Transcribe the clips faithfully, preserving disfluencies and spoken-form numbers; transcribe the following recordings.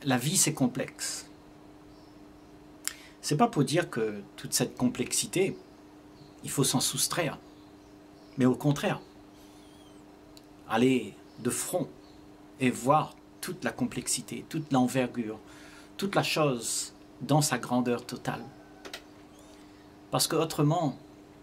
la vie c'est complexe. C'est pas pour dire que toute cette complexité, il faut s'en soustraire. Mais au contraire, aller de front et voir toute la complexité, toute l'envergure, toute la chose dans sa grandeur totale. Parce que autrement,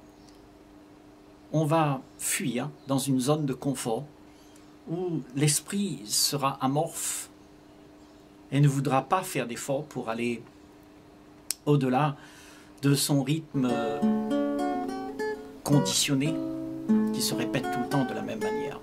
on va fuir dans une zone de confort où l'esprit sera amorphe et ne voudra pas faire d'efforts pour aller au-delà de son rythme conditionné qui se répète tout le temps de la même manière.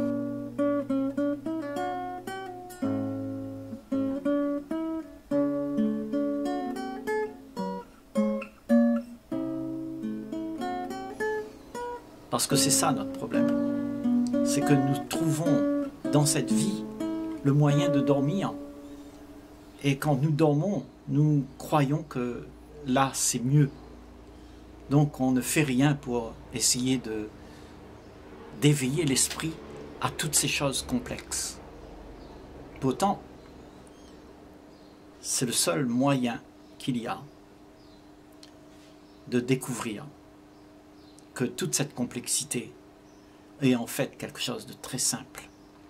Parce que c'est ça notre problème. C'est que nous trouvons dans cette vie le moyen de dormir. Et quand nous dormons, nous croyons que là c'est mieux. Donc on ne fait rien pour essayer de d'éveiller l'esprit à toutes ces choses complexes. Pourtant, c'est le seul moyen qu'il y a de découvrir que toute cette complexité est en fait quelque chose de très simple.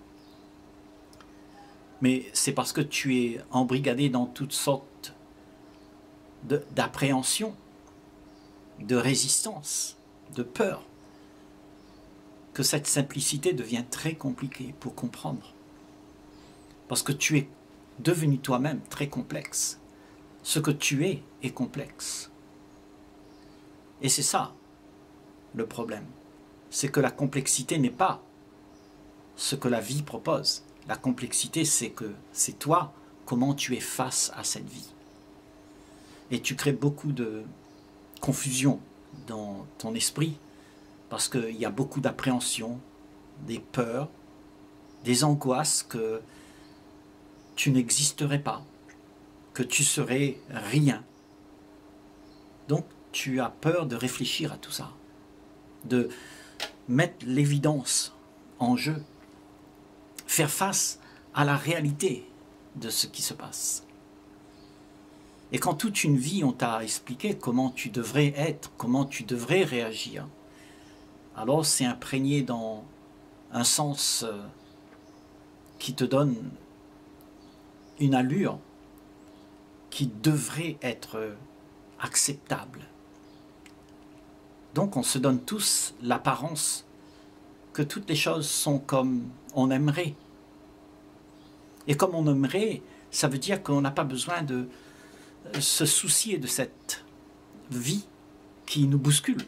Mais c'est parce que tu es embrigadé dans toutes sortes d'appréhensions, de, de résistance, de peur, que cette simplicité devient très compliquée pour comprendre. Parce que tu es devenu toi-même très complexe. Ce que tu es est complexe. Et c'est ça le problème. C'est que la complexité n'est pas ce que la vie propose. La complexité, c'est que c'est toi, comment tu es face à cette vie. Et tu crées beaucoup de confusion dans ton esprit parce qu'il y a beaucoup d'appréhension, des peurs, des angoisses que tu n'existerais pas, que tu serais rien. Donc tu as peur de réfléchir à tout ça, de mettre l'évidence en jeu, faire face à la réalité de ce qui se passe. Et quand toute une vie on t'a expliqué comment tu devrais être, comment tu devrais réagir, alors c'est imprégné dans un sens qui te donne une allure qui devrait être acceptable. Donc on se donne tous l'apparence que toutes les choses sont comme on aimerait. Et comme on aimerait, ça veut dire qu'on n'a pas besoin de se soucier de cette vie qui nous bouscule.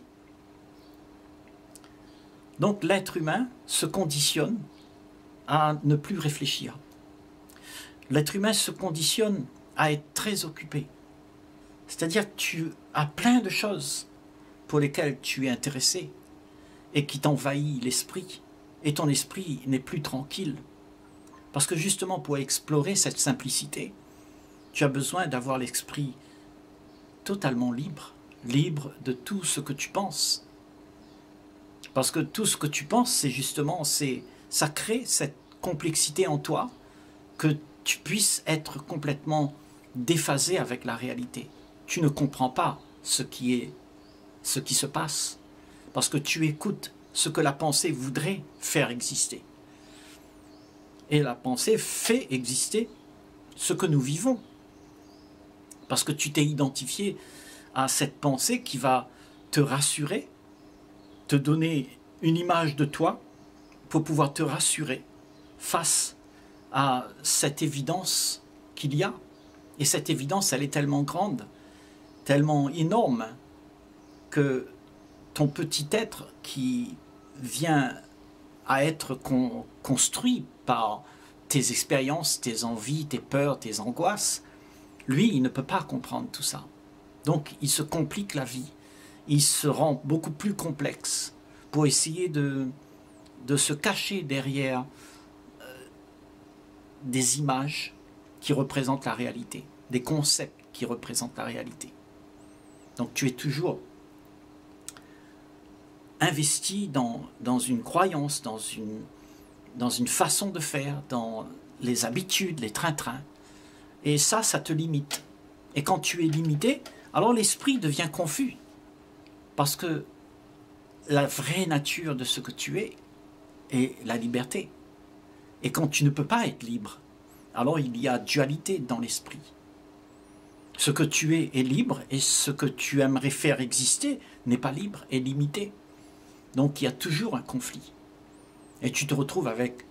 Donc l'être humain se conditionne à ne plus réfléchir. L'être humain se conditionne à être très occupé. C'est-à-dire que tu as plein de choses pour lesquelles tu es intéressé et qui t'envahit l'esprit. Et ton esprit n'est plus tranquille. Parce que justement pour explorer cette simplicité, tu as besoin d'avoir l'esprit totalement libre, libre de tout ce que tu penses. Parce que tout ce que tu penses, c'est justement, c'est, ça crée cette complexité en toi, que tu puisses être complètement déphasé avec la réalité. Tu ne comprends pas ce qui est, ce qui se passe, parce que tu écoutes ce que la pensée voudrait faire exister. Et la pensée fait exister ce que nous vivons. Parce que tu t'es identifié à cette pensée qui va te rassurer, te donner une image de toi pour pouvoir te rassurer face à cette évidence qu'il y a. Et cette évidence, elle est tellement grande, tellement énorme, que ton petit être qui vient à être con- construit par tes expériences, tes envies, tes peurs, tes angoisses, lui, il ne peut pas comprendre tout ça. Donc, il se complique la vie. Il se rend beaucoup plus complexe pour essayer de, de se cacher derrière euh, des images qui représentent la réalité, des concepts qui représentent la réalité. Donc, tu es toujours investi dans, dans une croyance, dans une, dans une façon de faire, dans les habitudes, les train-train, Et ça, ça te limite. Et quand tu es limité, alors l'esprit devient confus. Parce que la vraie nature de ce que tu es est la liberté. Et quand tu ne peux pas être libre, alors il y a dualité dans l'esprit. Ce que tu es est libre et ce que tu aimerais faire exister n'est pas libre, est limité. Donc il y a toujours un conflit. Et tu te retrouves avec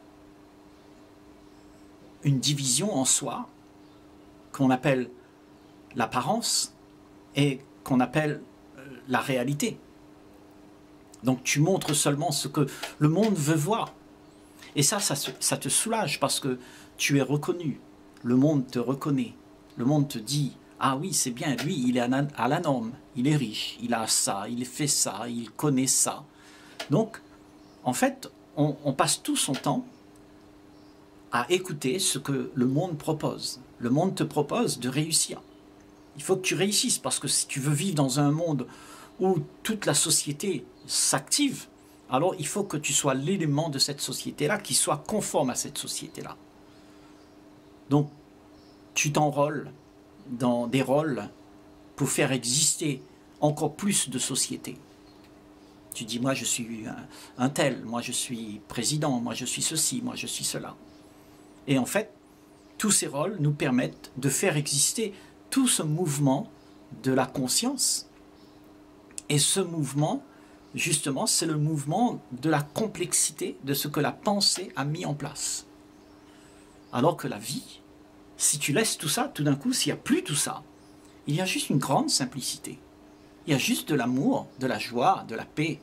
une division en soi qu'on appelle l'apparence et qu'on appelle la réalité. Donc tu montres seulement ce que le monde veut voir. Et ça, ça, ça te soulage parce que tu es reconnu. Le monde te reconnaît. Le monde te dit, ah oui, c'est bien, lui, il est à la norme. Il est riche, il a ça, il fait ça, il connaît ça. Donc, en fait, on, on passe tout son temps à écouter ce que le monde propose. Le monde te propose de réussir. Il faut que tu réussisses parce que si tu veux vivre dans un monde où toute la société s'active, alors il faut que tu sois l'élément de cette société-là, qui soit conforme à cette société-là. Donc, tu t'enrôles dans des rôles pour faire exister encore plus de sociétés. Tu dis, moi je suis un, un tel, moi je suis président, moi je suis ceci, moi je suis cela. Et en fait, tous ces rôles nous permettent de faire exister tout ce mouvement de la conscience. Et ce mouvement, justement, c'est le mouvement de la complexité de ce que la pensée a mis en place. Alors que la vie, si tu laisses tout ça, tout d'un coup, s'il n'y a plus tout ça, il y a juste une grande simplicité. Il y a juste de l'amour, de la joie, de la paix.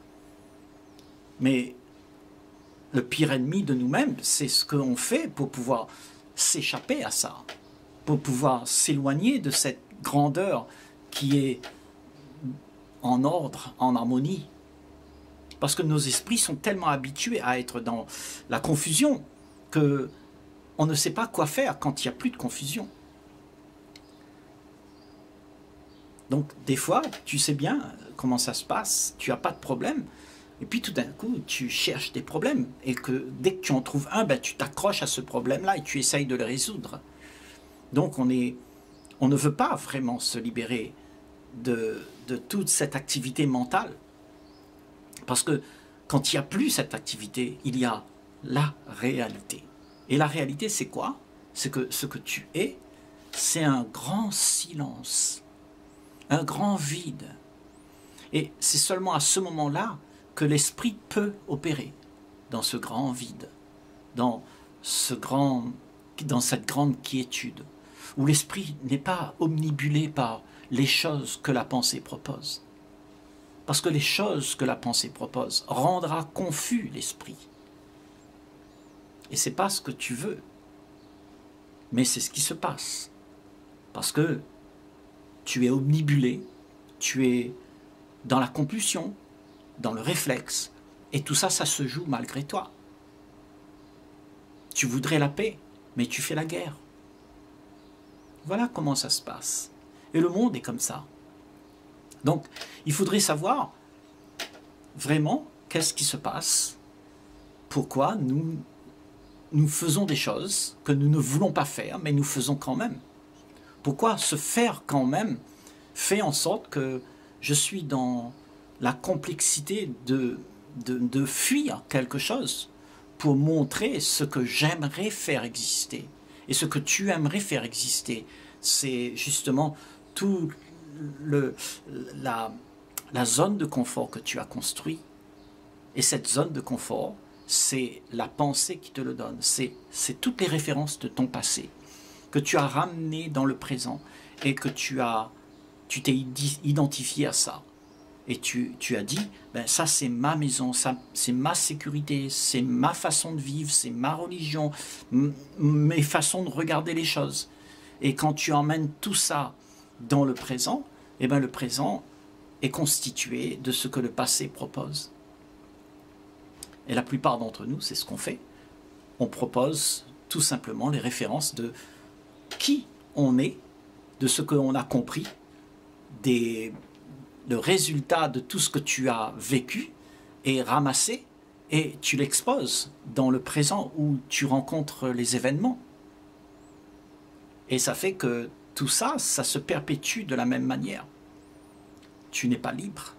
Mais le pire ennemi de nous-mêmes, c'est ce qu'on fait pour pouvoir s'échapper à ça, pour pouvoir s'éloigner de cette grandeur qui est en ordre, en harmonie. Parce que nos esprits sont tellement habitués à être dans la confusion que on ne sait pas quoi faire quand il n'y a plus de confusion. Donc, des fois, tu sais bien comment ça se passe, tu n'as pas de problème, et puis tout d'un coup, tu cherches des problèmes, et que dès que tu en trouves un, ben, tu t'accroches à ce problème-là et tu essayes de le résoudre. Donc, on, est, on ne veut pas vraiment se libérer de, de toute cette activité mentale, parce que quand il n'y a plus cette activité, il y a la réalité. Et la réalité, c'est quoi? C'est que ce que tu es, c'est un grand silence, un grand vide. Et c'est seulement à ce moment-là que l'esprit peut opérer dans ce grand vide, dans, ce grand, dans cette grande quiétude, où l'esprit n'est pas omnibulé par les choses que la pensée propose. Parce que les choses que la pensée propose rendra confus l'esprit. Et ce n'est pas ce que tu veux, mais c'est ce qui se passe. Parce que tu es omnibulé, tu es dans la compulsion, dans le réflexe, et tout ça, ça se joue malgré toi. Tu voudrais la paix, mais tu fais la guerre. Voilà comment ça se passe. Et le monde est comme ça. Donc, il faudrait savoir vraiment qu'est-ce qui se passe, pourquoi nous, nous faisons des choses que nous ne voulons pas faire, mais nous faisons quand même. Pourquoi se faire quand même fait en sorte que je suis dans la complexité de, de, de fuir quelque chose pour montrer ce que j'aimerais faire exister. Et ce que tu aimerais faire exister, c'est justement tout le, la, la zone de confort que tu as construit. Et cette zone de confort, c'est la pensée qui te le donne. C'est toutes les références de ton passé que tu as ramenées dans le présent et que tu as, tu t'es identifié à ça. Et tu, tu as dit, ben ça c'est ma maison, ça c'est ma sécurité, c'est ma façon de vivre, c'est ma religion, mes façons de regarder les choses. Et quand tu emmènes tout ça dans le présent, eh ben le présent est constitué de ce que le passé propose. Et la plupart d'entre nous, c'est ce qu'on fait. On propose tout simplement les références de qui on est, de ce qu'on a compris, des, le résultat de tout ce que tu as vécu et ramassé, et tu l'exposes dans le présent où tu rencontres les événements. Et ça fait que tout ça, ça se perpétue de la même manière. Tu n'es pas libre.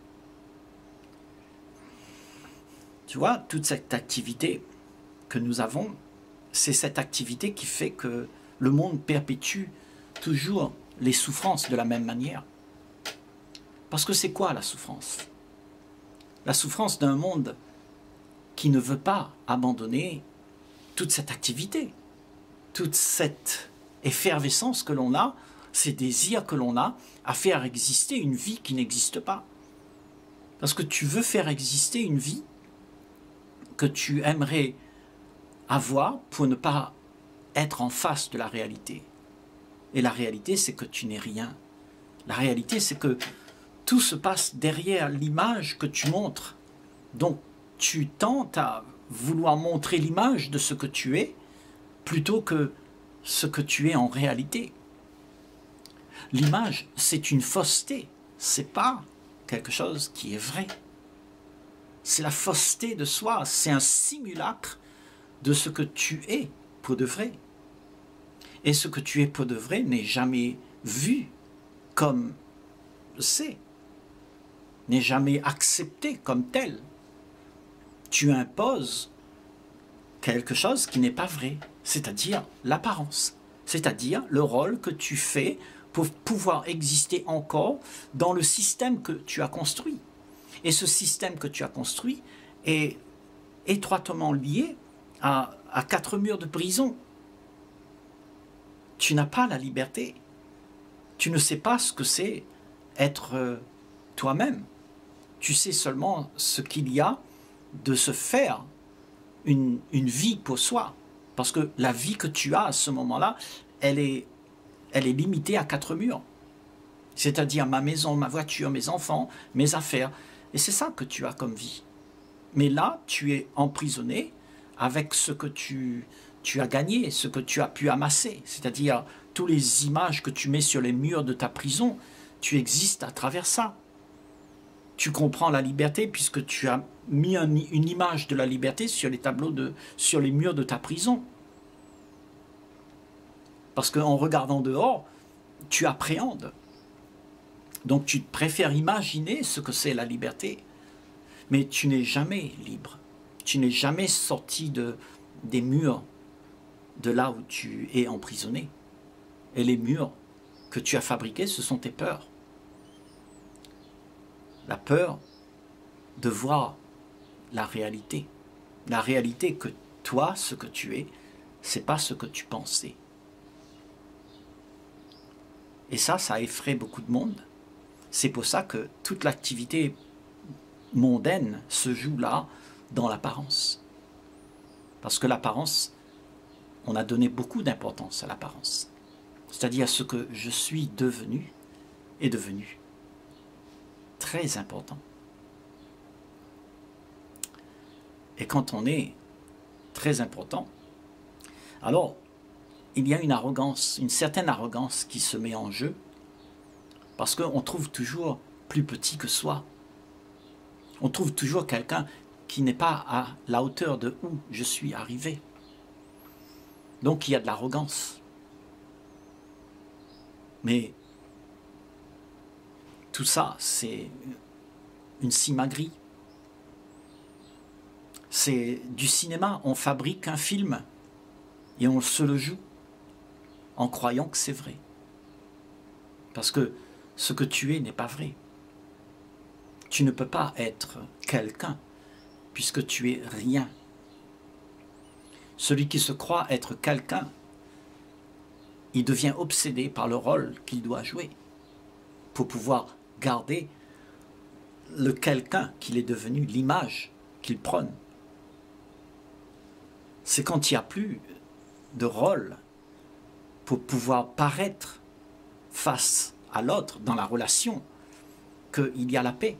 Tu vois, toute cette activité que nous avons, c'est cette activité qui fait que le monde perpétue toujours les souffrances de la même manière. Parce que c'est quoi la souffrance? La souffrance d'un monde qui ne veut pas abandonner toute cette activité, toute cette effervescence que l'on a, ces désirs que l'on a à faire exister une vie qui n'existe pas. Parce que tu veux faire exister une vie que tu aimerais avoir pour ne pas être en face de la réalité. Et la réalité, c'est que tu n'es rien. La réalité, c'est que tout se passe derrière l'image que tu montres. Donc, tu tentes à vouloir montrer l'image de ce que tu es plutôt que ce que tu es en réalité. L'image, c'est une fausseté. C'est pas quelque chose qui est vrai. C'est la fausseté de soi. C'est un simulacre de ce que tu es pour de vrai. Et ce que tu es pour de vrai n'est jamais vu comme c'est, n'est jamais accepté comme tel. Tu imposes quelque chose qui n'est pas vrai, c'est-à-dire l'apparence, c'est-à-dire le rôle que tu fais pour pouvoir exister encore dans le système que tu as construit. Et ce système que tu as construit est étroitement lié à, à quatre murs de prison. Tu n'as pas la liberté. Tu ne sais pas ce que c'est être toi-même. Tu sais seulement ce qu'il y a de se faire une, une vie pour soi. Parce que la vie que tu as à ce moment-là, elle est, elle est limitée à quatre murs. C'est-à-dire ma maison, ma voiture, mes enfants, mes affaires. Et c'est ça que tu as comme vie. Mais là, tu es emprisonné avec ce que tu, tu as gagné, ce que tu as pu amasser. C'est-à-dire toutes les images que tu mets sur les murs de ta prison, tu existes à travers ça. Tu comprends la liberté puisque tu as mis un, une image de la liberté sur les tableaux, de, sur les murs de ta prison. Parce qu'en regardant dehors, tu appréhendes. Donc tu préfères imaginer ce que c'est la liberté. Mais tu n'es jamais libre. Tu n'es jamais sorti de, des murs de là où tu es emprisonné. Et les murs que tu as fabriqués, ce sont tes peurs. La peur de voir la réalité. La réalité que toi, ce que tu es, c'est pas ce que tu pensais. Et ça, ça effraie beaucoup de monde. C'est pour ça que toute l'activité mondaine se joue là, dans l'apparence. Parce que l'apparence, on a donné beaucoup d'importance à l'apparence. C'est-à-dire ce que je suis devenu est devenu très important. Et quand on est très important, alors il y a une arrogance, une certaine arrogance qui se met en jeu, parce qu'on trouve toujours plus petit que soi. On trouve toujours quelqu'un qui n'est pas à la hauteur de où je suis arrivé. Donc il y a de l'arrogance. Mais tout ça, c'est une simagrée. C'est du cinéma. On fabrique un film et on se le joue en croyant que c'est vrai. Parce que ce que tu es n'est pas vrai. Tu ne peux pas être quelqu'un puisque tu es rien. Celui qui se croit être quelqu'un, il devient obsédé par le rôle qu'il doit jouer pour pouvoir garder le quelqu'un qu'il est devenu, l'image qu'il prône. C'est quand il n'y a plus de rôle pour pouvoir paraître face à l'autre dans la relation qu'il y a la paix.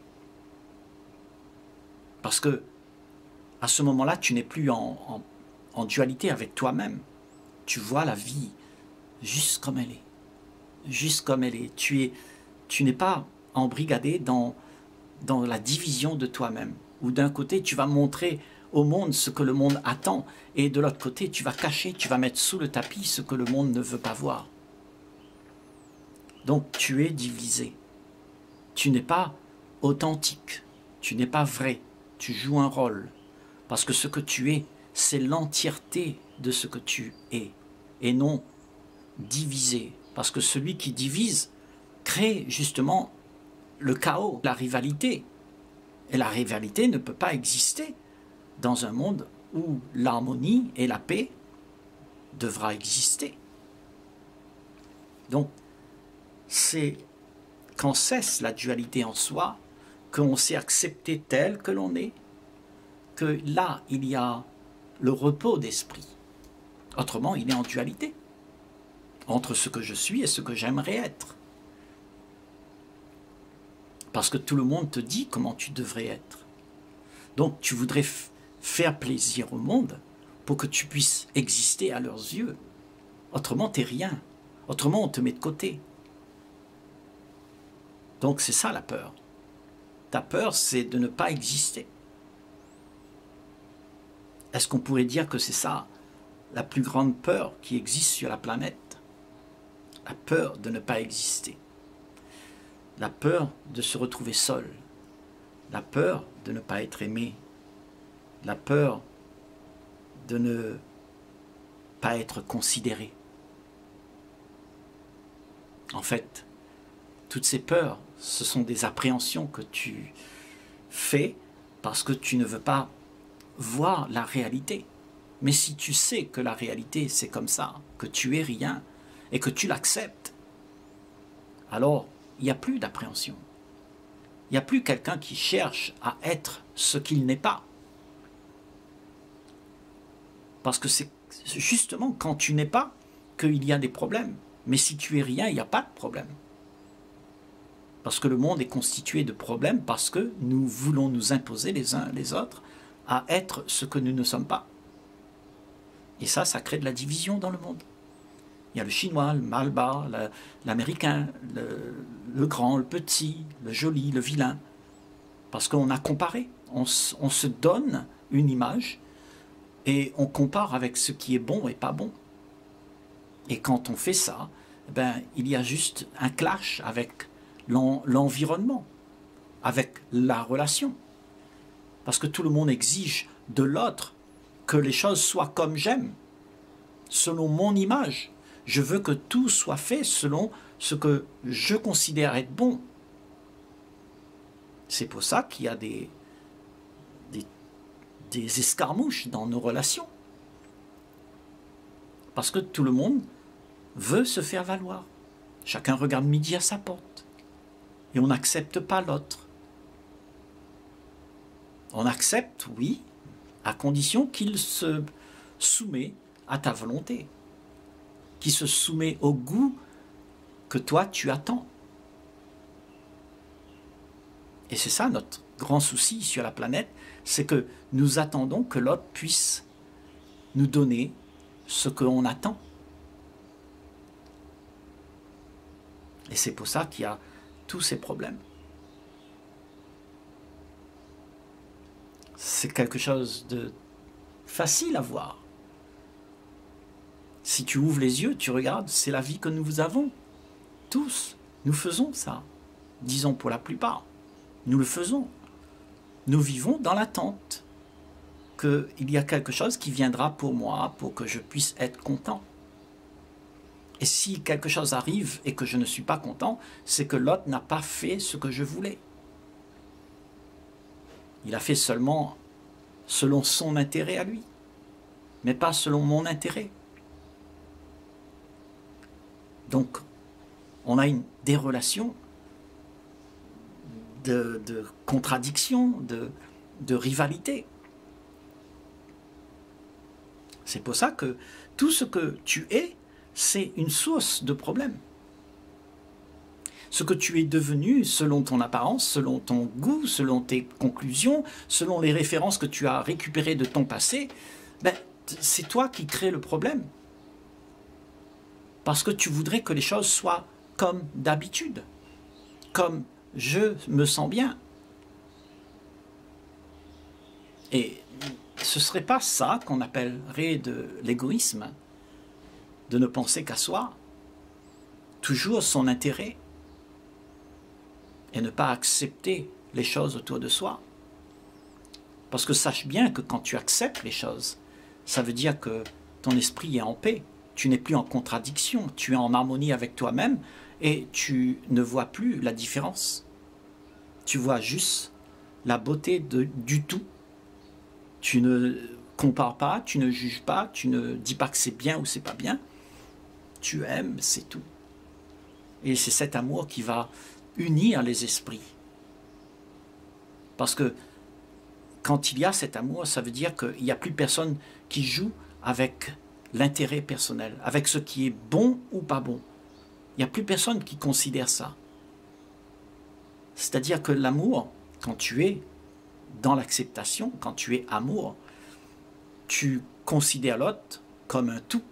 Parce que à ce moment-là, tu n'es plus en, en, en dualité avec toi-même. Tu vois la vie juste comme elle est. Juste comme elle est. Tu es, tu n'es pas embrigadé dans, dans la division de toi-même. Où d'un côté, tu vas montrer au monde ce que le monde attend, et de l'autre côté, tu vas cacher, tu vas mettre sous le tapis ce que le monde ne veut pas voir. Donc tu es divisé. Tu n'es pas authentique, tu n'es pas vrai, tu joues un rôle. Parce que ce que tu es, c'est l'entièreté de ce que tu es, et non divisé. Parce que celui qui divise crée justement le chaos, la rivalité. Et la rivalité ne peut pas exister dans un monde où l'harmonie et la paix devra exister. Donc, c'est quand cesse la dualité en soi, qu'on sait accepter tel que l'on est, que là, il y a le repos d'esprit. Autrement, il est en dualité entre ce que je suis et ce que j'aimerais être. Parce que tout le monde te dit comment tu devrais être. Donc, tu voudrais faire plaisir au monde pour que tu puisses exister à leurs yeux. Autrement, tu n'es rien. Autrement, on te met de côté. Donc, c'est ça la peur. Ta peur, c'est de ne pas exister. Est-ce qu'on pourrait dire que c'est ça la plus grande peur qui existe sur la planète? La peur de ne pas exister. La peur de se retrouver seul. La peur de ne pas être aimé. La peur de ne pas être considéré. En fait, toutes ces peurs, ce sont des appréhensions que tu fais parce que tu ne veux pas voir la réalité. Mais si tu sais que la réalité, c'est comme ça, que tu es rien, et que tu l'acceptes, alors il n'y a plus d'appréhension. Il n'y a plus quelqu'un qui cherche à être ce qu'il n'est pas. Parce que c'est justement quand tu n'es pas qu'il y a des problèmes. Mais si tu es rien, il n'y a pas de problème. Parce que le monde est constitué de problèmes parce que nous voulons nous imposer les uns les autres à être ce que nous ne sommes pas. Et ça, ça crée de la division dans le monde. Il y a le chinois, le malbas, l'américain, le, le grand, le petit, le joli, le vilain. Parce qu'on a comparé. On, on se donne une image et on compare avec ce qui est bon et pas bon. Et quand on fait ça, ben, il y a juste un clash avec l'environnement, avec la relation. Parce que tout le monde exige de l'autre que les choses soient comme j'aime, selon mon image. Je veux que tout soit fait selon ce que je considère être bon. C'est pour ça qu'il y a des, des, des escarmouches dans nos relations. Parce que tout le monde veut se faire valoir. Chacun regarde midi à sa porte. Et on n'accepte pas l'autre. On accepte, oui, à condition qu'il se soumet à ta volonté, qu'il se soumet au goût que toi tu attends. Et c'est ça notre grand souci sur la planète, c'est que nous attendons que l'autre puisse nous donner ce qu'on attend. Et c'est pour ça qu'il y a tous ces problèmes. C'est quelque chose de facile à voir. Si tu ouvres les yeux, tu regardes, c'est la vie que nous avons. Tous, nous faisons ça. Disons pour la plupart, nous le faisons. Nous vivons dans l'attente qu'il y a quelque chose qui viendra pour moi, pour que je puisse être content. Et si quelque chose arrive et que je ne suis pas content, c'est que l'autre n'a pas fait ce que je voulais. Il a fait seulement selon son intérêt à lui, mais pas selon mon intérêt. Donc, on a une, des relations de, de contradiction, de, de rivalité. C'est pour ça que tout ce que tu es, c'est une source de problème. Ce que tu es devenu selon ton apparence, selon ton goût, selon tes conclusions, selon les références que tu as récupérées de ton passé, ben, c'est toi qui crée le problème. Parce que tu voudrais que les choses soient comme d'habitude, comme je me sens bien. Et ce ne serait pas ça qu'on appellerait de l'égoïsme, de ne penser qu'à soi, toujours son intérêt, et ne pas accepter les choses autour de soi. Parce que sache bien que quand tu acceptes les choses, ça veut dire que ton esprit est en paix, tu n'es plus en contradiction, tu es en harmonie avec toi-même et tu ne vois plus la différence. Tu vois juste la beauté de, du tout. Tu ne compares pas, tu ne juges pas, tu ne dis pas que c'est bien ou c'est pas bien. Tu aimes, c'est tout. Et c'est cet amour qui va unir les esprits. Parce que quand il y a cet amour, ça veut dire qu'il n'y a plus personne qui joue avec l'intérêt personnel, avec ce qui est bon ou pas bon. Il n'y a plus personne qui considère ça. C'est-à-dire que l'amour, quand tu es dans l'acceptation, quand tu es amour, tu considères l'autre comme un tout.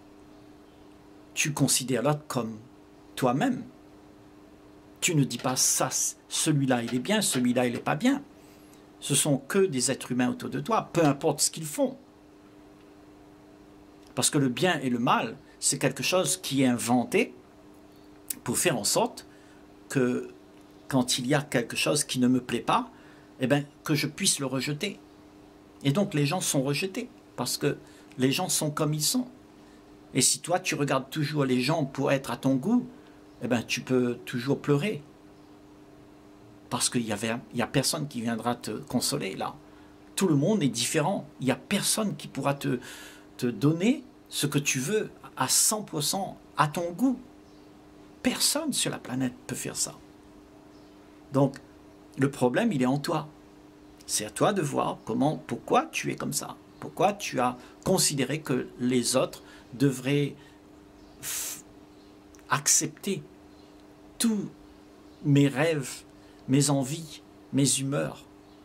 Tu considères l'autre comme toi-même. Tu ne dis pas ça, celui-là il est bien, celui-là il n'est pas bien. Ce sont que des êtres humains autour de toi, peu importe ce qu'ils font. Parce que le bien et le mal, c'est quelque chose qui est inventé pour faire en sorte que quand il y a quelque chose qui ne me plaît pas, eh bien, que je puisse le rejeter. Et donc les gens sont rejetés, parce que les gens sont comme ils sont. Et si toi tu regardes toujours les gens pour être à ton goût, eh bien, tu peux toujours pleurer. Parce qu'il n'y a personne qui viendra te consoler là. Tout le monde est différent. Il n'y a personne qui pourra te, te donner ce que tu veux à cent pour cent à ton goût. Personne sur la planète peut faire ça. Donc, le problème, il est en toi. C'est à toi de voir comment, pourquoi tu es comme ça. Pourquoi tu as considéré que les autres devraient accepter tous mes rêves, mes envies, mes humeurs.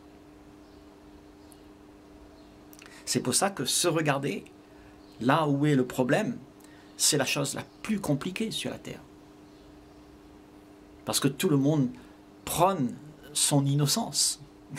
C'est pour ça que se regarder, là où est le problème, c'est la chose la plus compliquée sur la Terre. Parce que tout le monde prône son innocence.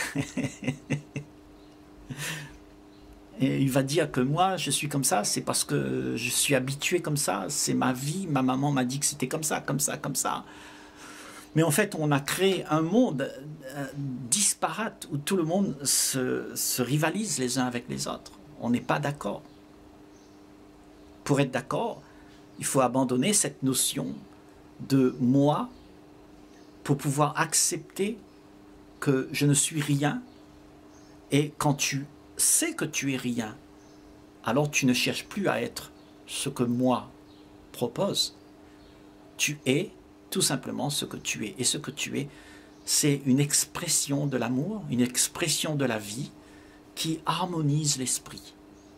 Et il va dire que moi, je suis comme ça, c'est parce que je suis habitué comme ça, c'est ma vie, ma maman m'a dit que c'était comme ça, comme ça, comme ça. Mais en fait, on a créé un monde disparate où tout le monde se, se rivalise les uns avec les autres. On n'est pas d'accord. Pour être d'accord, il faut abandonner cette notion de moi pour pouvoir accepter que je ne suis rien. Et quand tu sais que tu es rien, alors tu ne cherches plus à être ce que moi propose. Tu es tout simplement ce que tu es. Et ce que tu es, c'est une expression de l'amour, une expression de la vie qui harmonise l'esprit.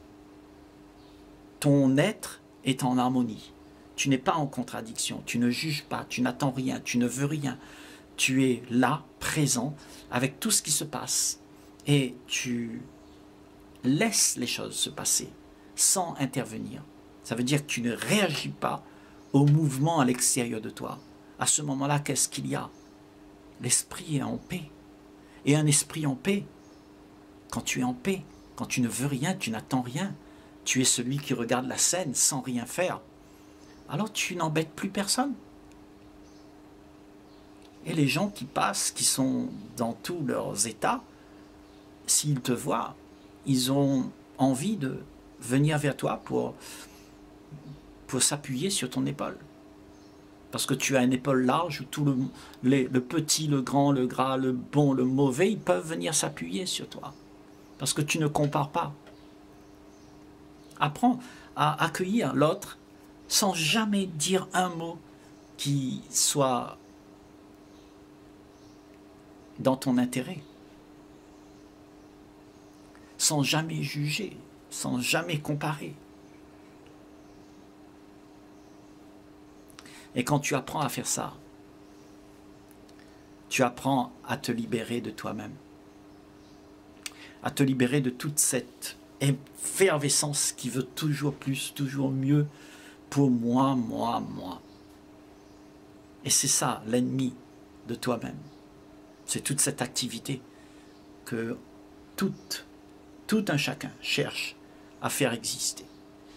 Ton être est en harmonie. Tu n'es pas en contradiction, tu ne juges pas, tu n'attends rien, tu ne veux rien. Tu es là, présent, avec tout ce qui se passe. Et tu laisses les choses se passer sans intervenir. Ça veut dire que tu ne réagis pas au mouvement à l'extérieur de toi. À ce moment-là, qu'est-ce qu'il y a? L'esprit est en paix. Et un esprit en paix, quand tu es en paix, quand tu ne veux rien, tu n'attends rien, tu es celui qui regarde la scène sans rien faire, alors tu n'embêtes plus personne. Et les gens qui passent, qui sont dans tous leurs états, s'ils te voient, ils ont envie de venir vers toi pour, pour s'appuyer sur ton épaule. Parce que tu as une épaule large où tout le, les, le petit, le grand, le gras, le bon, le mauvais, ils peuvent venir s'appuyer sur toi. Parce que tu ne compares pas. Apprends à accueillir l'autre sans jamais dire un mot qui soit dans ton intérêt. Sans jamais juger, sans jamais comparer. Et quand tu apprends à faire ça, tu apprends à te libérer de toi-même, à te libérer de toute cette effervescence qui veut toujours plus, toujours mieux pour moi, moi, moi. Et c'est ça l'ennemi de toi-même. C'est toute cette activité que toute tout un chacun cherche à faire exister.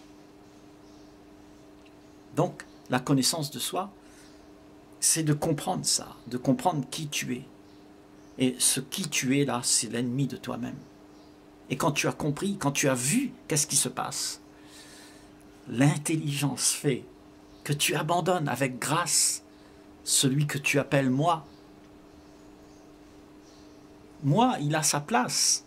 Donc, la connaissance de soi, c'est de comprendre ça, de comprendre qui tu es. Et ce qui tu es là, c'est l'ennemi de toi-même. Et quand tu as compris, quand tu as vu qu'est-ce qui se passe, l'intelligence fait que tu abandonnes avec grâce celui que tu appelles moi. Moi, il a sa place.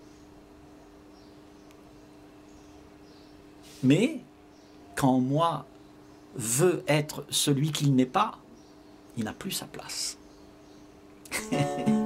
Mais quand moi veut être celui qu'il n'est pas, il n'a plus sa place.